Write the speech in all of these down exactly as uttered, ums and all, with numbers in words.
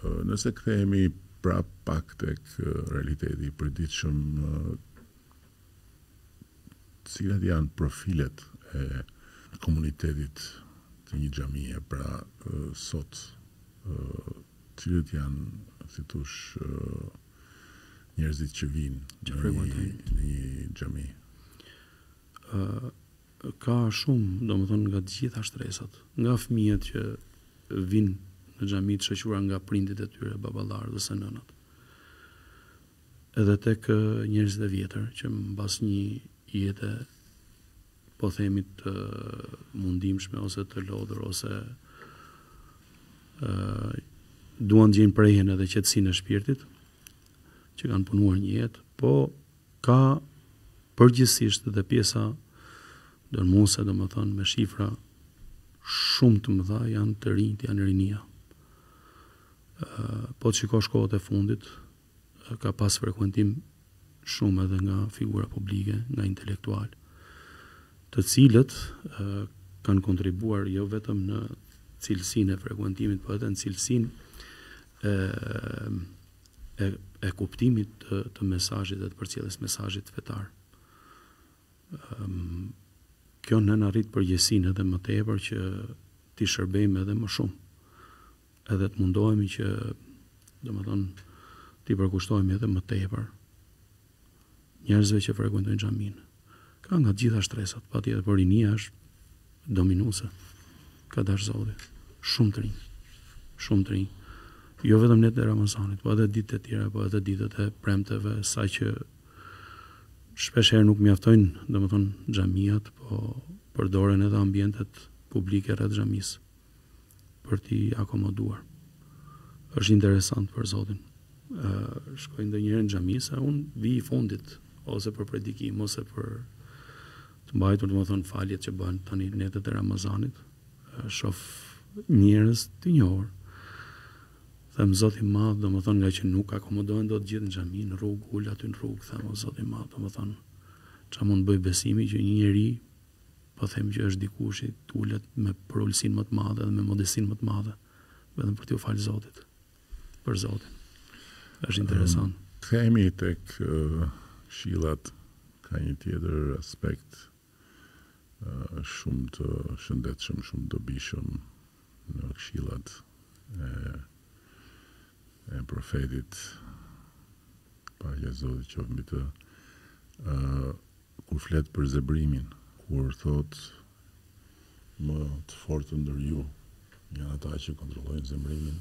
Nëse kthehemi prap pak tek realiteti i përditshëm, cilat janë profilet e komunitetit të një xhamie, pra sot cilët janë, si thosh, njerëzit që vinë që në një xhami? Ka shumë, domethënë nga të gjitha shtresat, nga fëmijët që vinë në xhami të shoqëruar nga prindit e tyre, baballarët ose nënat. Edhe tek njerëzit e vjetër që mbas një jete, po themi, të mundimshme ose të lodhur ose uh, duan të gjejnë prehjen edhe qetësinë e shpirtit, që kanë punuar një jetë, po ka përgjithsisht dhe pjesa dërmuese, domethënë me shifra shumë të mëdha janë të rinjtë, janë rinia. Uh, po të shikosh kohët e fundit, uh, ka pas frekuentim shumë edhe nga figura publike, nga intelektual, të cilët uh, kanë kontribuar jo vetëm në cilësinë e frekuentimit, po edhe në cilësinë e, e, e kuptimit të, të mesazhit dhe të përcjelljes mesazhit fetar. Um, kjo nën arrit përgjegjësinë edhe më tepër që ti shërbejmë edhe më shumë. Edhe të mundohemi që, domethënë, ti përkushtohemi edhe më tepër njerëzve që frekuentojnë xhamin. Ka nga gjitha shtresat, patjetër, por rinia është dominuese. Ka dash Zoti. Shumë të rinj. Shumë të rinj. Jo vetëm netët e Ramazanit, po edhe ditët e tjera, po edhe ditët e premteve, saqë shpesh herë nuk mjaftojnë, domethënë, xhamiat, po përdoren edhe ambientet publike rreth xhamisë për t'i akomoduar. Është interesant për Zotin. Uh, shkoj ndonjëherë në xhami, sa unë vi i fundit, ose për predikim, ose për të mbajtur, domethënë, faljet që bëhen tani netët e Ramazanit. Uh, shoh njerëz të njohur. Them Zoti i Madh, domethënë, nga që nuk akomodohen dot gjithë në xhami, në rrugë, ul aty në rrugë, them o Zoti i Madh, domethënë, çfarë mund bëj besimi që një njeri, po them që është dikush i ulet me përulsinë më të madhe dhe me modestinë më të madhe, vetëm për t'u falë Zotit, për Zotin. Është interesant. Kthehemi tek uh, këshillat, ka një tjetër aspekt uh, shumë të shëndetshëm, shumë dobishëm në këshillat e, e profetit, paqja e Zotit qoftë mbi të, uh, kur flet për zebrimin, kur thot më të fortë ndër ju janë ata që kontrollojnë zemrimin,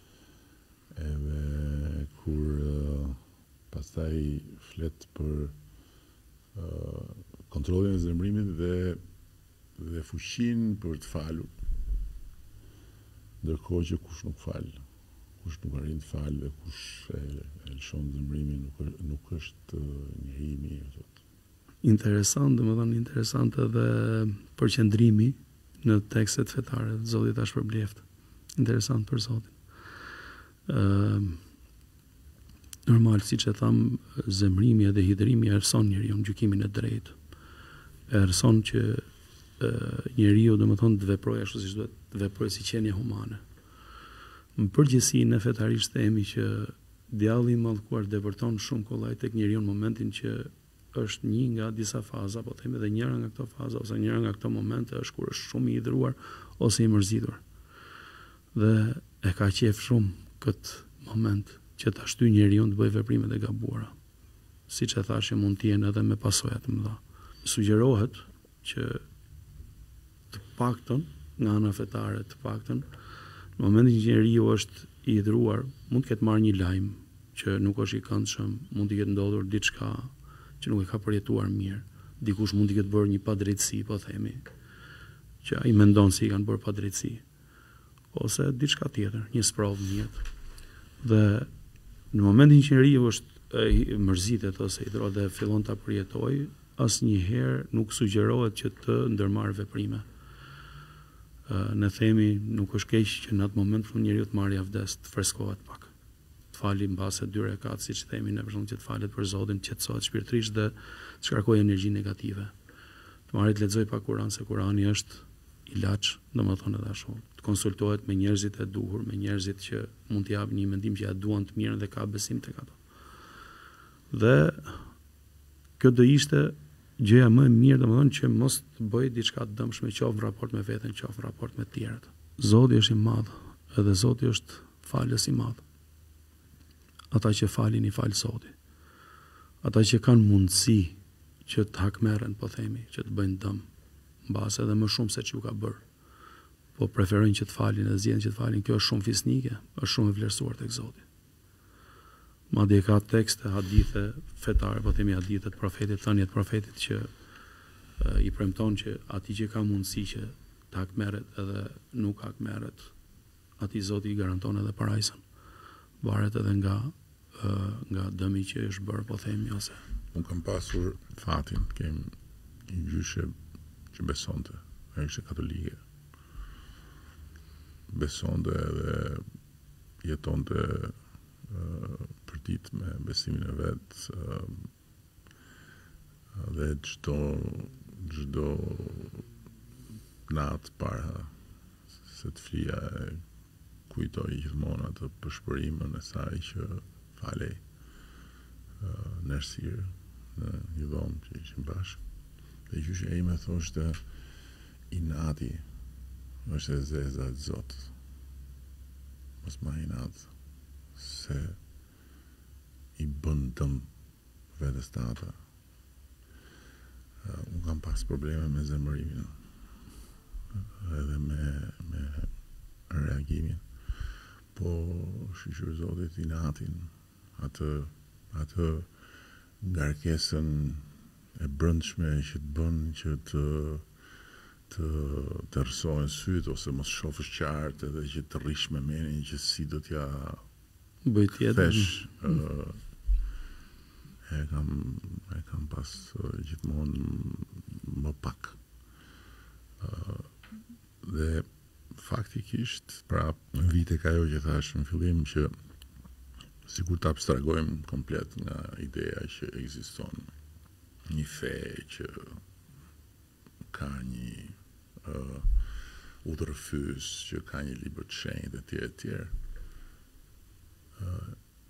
edhe kur uh, pastaj flet për uh, kontrollin e zemrimit dhe dhe fuqinë për të falur, ndërkohë që kush nuk fal, kush nuk arrin të fal dhe kush e, e lëshon zemrimin nuk, nuk është uh, njeri i mirë, thot. Interesant, domethënë interesant edhe përqendrimi në tekstet fetare, Zoti tash përbleft. Interesant për Zotin. Uh, normal, siç e tham, zemrimi edhe hidrimi erson njeriu në gjykimin e drejtë. Erson që uh, njeriu domethënë të veprojë ashtu siç duhet, të veprojë si qenie humane. Në përgjithësi ne fetarisht themi që djalli i mallkuar depërton shumë kollaj tek njeriu në momentin që është një nga disa faza, po themi edhe njëra nga këto faza ose njëra nga këto momente është kur është shumë i hidhur ose i mërzitur. Dhe e ka qef shumë këtë moment që ta shtyjë njeriu të bëjë veprimet e gabuara. Siç e thashë, mund të jenë edhe me pasoja të mëdha. Sugjerohet që të paktën nga ana fetare, të paktën në momentin që njeriu është i hidhur, mund të ketë marrë një lajm që nuk është i këndshëm, mund të ketë ndodhur diçka që nuk e ka përjetuar mirë. Dikush mund të ketë bërë një padrejtësi, po themi, që ai mendon se i kanë bërë padrejtësi, ose diçka tjetër, një sprovë në jetë. Dhe në momentin që njeriu është e mërzitet ose i drodh dhe fillon ta përjetojë, asnjëherë nuk sugjerohet që të ndërmarrë veprime. Ne themi nuk është keq që në atë moment fund njeriu të marrë avdes, të freskohet pak, të fali mbase dy rekat, siç themi ne, për shembull, që të falet për Zotin, të qetësohet shpirtërisht dhe të shkarkojë energji negative. Të marrë të lexoj pak Kur'an, se Kur'ani është ilaç, domethënë edhe ashtu. Të konsultohet me njerëzit e duhur, me njerëzit që mund të japin një mendim që ja duan të mirën dhe ka besim tek ato. Dhe kjo do ishte gjëja më e mirë, domethënë që mos të bëj diçka të dëmshme, qoftë në raport me veten, qoftë në raport me të tjerët. Zoti është i madh, edhe Zoti është falës i madh. Ata që falin i fal Zoti. Ata që kanë mundësi që të hakmerren, po themi, që të bëjnë dëm, mbas edhe më shumë se që u ka bërë. Po preferojnë që të falin dhe zgjedhin që të falin. Kjo është shumë fisnike, është shumë e vlerësuar tek Zoti. Madje ka tekste, hadithe fetare, po themi hadithe të profetit, thënie të profetit që e, i premton që ati që ka mundësi që të hakmerret edhe nuk hakmerret, ati Zoti i garanton edhe parajsën. Varet edhe nga e, nga dëmi që është bërë, po themi, ose unë kam pasur fatin, kem një gjyshe që besonte, ajo ishte katolike. Besonte edhe jetonte uh, për ditë me besimin e vet, uh, dhe çdo çdo natë para se të flija e kujtoj gjithmonë atë përshpërimën e saj që falej uh, në errësirë në një dhomë që ishim bashkë. Dhe gjyshja ime thoshte inati është e zeza e Zot. Mos ma inat se i bën dëm vetes tata. Uh, unë kam pas probleme me zemërimin edhe me, me reagimin. Po shqyqyr Zotit inatin, atë atë ngarkesën e brëndshme që të bën që të të të rësojnë syt ose mos shofësh qartë edhe që të rrish me menin që si do t'ja bëj tjetër. thesh uh, e kam e kam pas uh, gjithmonë më pak. Uh, dhe faktikisht pra në vite ka jo që thash në fillim që sikur të abstragojmë komplet nga ideja që ekziston një fe që ka një uh, udhërfys, që ka një libër të shenjtë e tjerë e tjerë. Uh,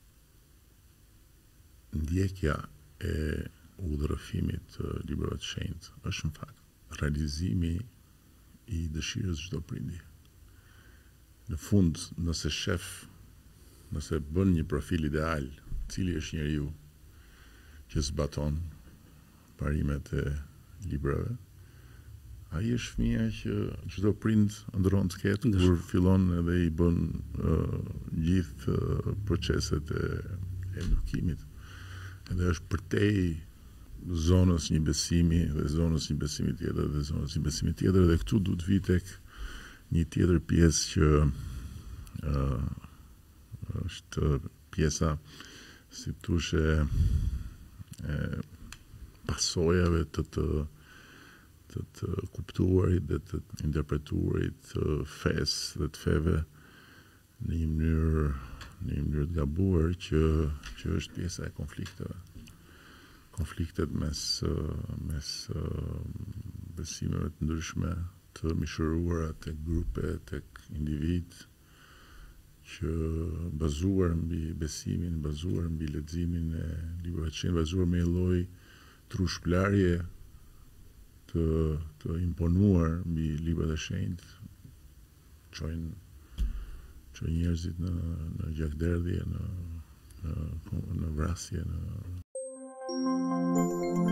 ndjekja e udhërëfimit të librave të shenjtë është në fakt realizimi i dëshirës çdo prindi. Në fund, nëse shef, nëse bën një profil ideal, cili është njeriu që zbaton parimet e librave, ai është fëmia që çdo prind ndron të ketë kur fillon edhe i bën uh, gjithë uh, proceset e edukimit. Edhe është përtej zonës një besimi dhe zonës një besimi tjetër dhe zonës një besimi tjetër dhe këtu duhet vi tek një tjetër pjesë që uh, është pjesa si thoshe e pasojave të të të, të kuptuarit dhe të interpretuarit të fesë dhe të feve në një mënyrë në një mënyrë të gabuar që që është pjesa e konflikteve. Konfliktet mes mes besimeve të ndryshme të mishëruara tek grupe, tek individ, që bazuar mbi besimin, bazuar mbi leximin e librave të shenjtë, bazuar me një lloj trushplarje të të imponuar mbi librat e shenjtë, çojnë çojnë njerëzit në në gjakderdhje, në në në vrasje, në